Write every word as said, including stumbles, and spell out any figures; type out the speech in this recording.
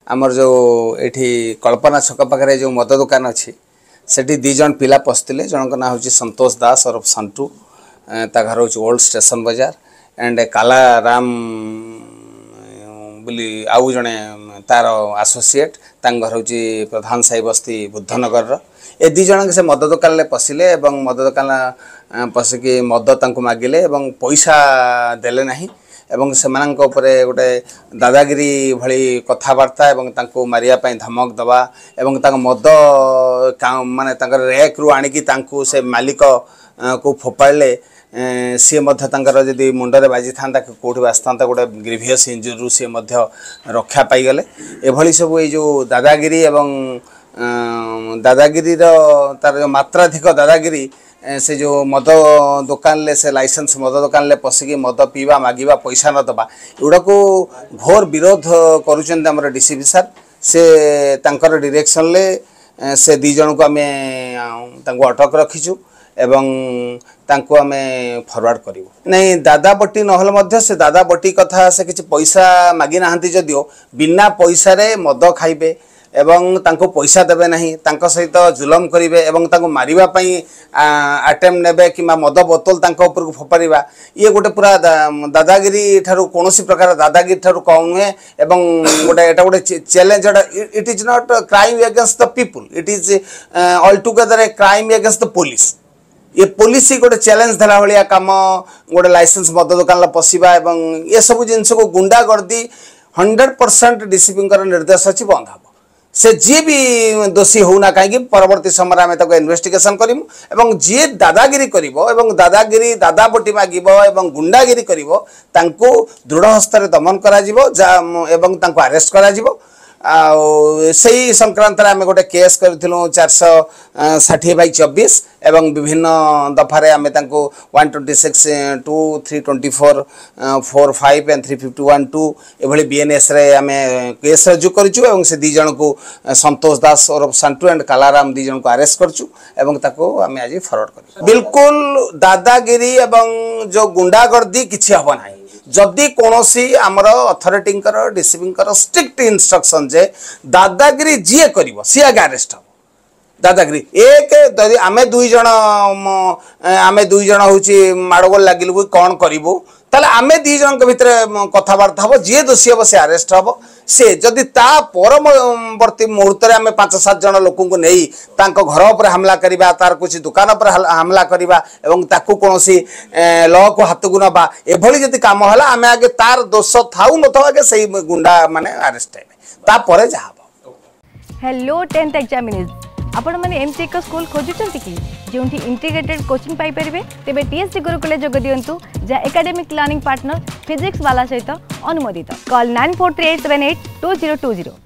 आमर जो एठी कल्पना छक पाखे जो मद दुकान अच्छी सेठी दी जन पिला पशुले जनक ना हूँ संतोष दास और संटू ता घर हूँ ओल्ड स्टेशन बाजार एंड काला राम बोली आउ जड़े तार आसोसीएट घर हूँ प्रधान साई बस्ती बुद्धनगर ए दी जन से मद दुकान पशिले एवं मद दुकान पशिकी मद तांको मागिले एवं पैसा देले नहीं एवं सेमानंक उपरे गोटे दादागिरी भली कथबार्ता एवं तांको मारिया पई धमक दबा एवं तांको मद माने तांकर रैक रु आनिकी तांको से मालिक को फोपाड़े सी मध्य तांकर जदि मुंडरे बाजी था कौटी बासता गोटे ग्रीवियस इंजुरी सी मध्य रक्षा पाईगले एभली सब ये जो दादागिरी एवं दादागिरी तार जो मात्राधिक दादागिरी से जो मद दुकान ले से लाइसेंस मद दुकान ले पशिकी मद पीवा मागिबा पैसा न दबा एगुड़ा को घोर विरोध करुचंद हमर डीसीपी सर से तांकर डायरेक्शन ले से दी जन को आमे तांको अटक रखीचु एवं तांको आमे फॉरवर्ड करिवो नहीं दादा बटी नहल मध्य से दादा बटी कथा से किछि पैसा मागी नाहंती जदियो बिना पैसा रे मद खाइबे एवं तांको पैसा देबे नहीं तांको सहित जुलम करिवे एवं तांको मारिबा पई अटेम्प्ट नेबे कि मद बोतल तांको ऊपर को फोपारिबा ये गोटे पूरा दादागिरी ठारू कोनोसी प्रकार दादागिरी ठारू कम नुहे एवं गोटे एटा गोटे challenge it is not crime against the people it is all together a crime against the police ये पुलिस ही गोटे चैलेंज देला भलिया काम गोटे लाइसेंस मद दुकान पशिबा एवं ये सब जिनस को गुंडा गर्दी हंड्रेड परसेंट डीसीपी निर्देश अच्छी बंद हम से जी भी दोषी होना कहीं परवर्ती समय आम तक इन्वेस्टिगेशन करूँ एवं जी दादागिरी करिवो एवं दादागिरी दादा बटी मागिबो एवं गुंडागिरी करिवो तांको दृढ़ हस्तर दमन करा जिवो एवं तांको अरेस्ट करा जिवो से संक्रांत आम गोटे केस करूँ चार षाठी बै चौबीस एवं विभिन्न दफारे आम one twenty six two three twenty four four five and three fifty one two ये बीएनएस आम केस रजू करूँ से दी जन को संतोष दास और संटू एंड कालाराम दी जन को अरेस्ट करूँ आम आज फरवर्ड कर बिल्कुल दादागिरी एवं जो गुंडागर्दी किसी हम ना जदि कौनसी आमर अथॉरिटी डीसीपी स्ट्रिक्ट इंस्ट्रक्शन जे दादागिरी जी कर सी आगे अरेस्ट हम दादागिरी एक आम दुई जन आम दुई जन हूँ माड़गोल लगिलु कौन करूँ ताले आम दी जन भितर कथबार्ता हम जी दोषी हम से अरेस्ट हम से जदि ता परवर्ती मुहूर्त आम पांच सात जन लोक नहीं घर उपर हमला करवा तार कुछ दुकान पर हमला करवा एवं ताकू कौन लॉ को हाथ को नवा एभली जदि काम है आम आगे तार दोष थाऊ न आगे से गुंडा माने अरेस्ट हे जहाँ हेलो टेंथ एग्जामिनीज आपण मैंने एमसी एक स्कूल खोजुंट कि जो इंटीग्रेटेड कोचिंग पाई परिबे तेबे टीएससी गुरुकुल जोग दियंतु जा एकेडमिक लर्निंग पार्टनर फिजिक्स वाला सहित अनुमोदित call nine four three eight seven eight two zero two zero.